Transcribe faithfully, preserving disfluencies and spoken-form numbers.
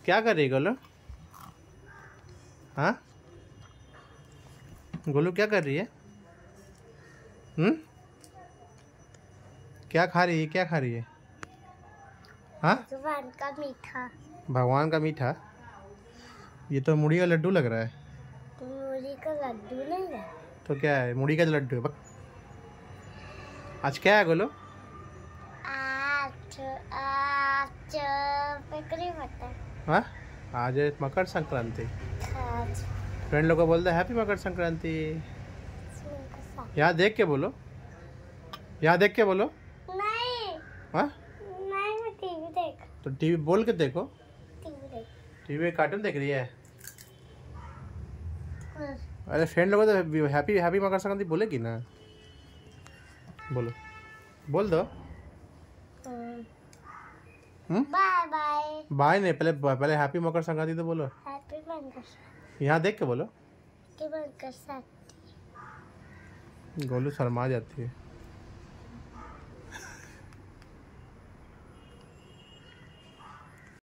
क्या कर रही है गोलू? हाँ गोलू क्या कर रही है? हम्म क्या खा रही है? क्या खा रही है? हाँ भगवान का मीठा। भगवान का मीठा? ये तो मुड़ी का लड्डू लग रहा है। मुड़ी का लड्डू नहीं है तो क्या है? मुड़ी का लड्डू है। बक। आज क्या है गोलू? आज आज पकड़ी मटर। हाँ आज है मकर संक्रांति। आज फ्रेंड लोग को बोलते हैप्पी मकर संक्रांति। यहाँ देख के बोलो, यहाँ देख के बोलो। नहीं हाँ नहीं मैं टीवी देख तो टीवी बोल के देखो। टीवी देख टीवी में कार्टून देख रही है। अरे फ्रेंड लोगों तो हैप्पी हैप्पी मकर संक्रांति बोलेगी ना। बोलो, बोल दो। हम्म बाय बाय। बाय नहीं, पहले पहले हैप्पी मकर संक्रांति तो बोलो। हैप्पी मकर यहाँ देख के बोलो। मकर संक्रांति। गोलू शर्मा जाती है।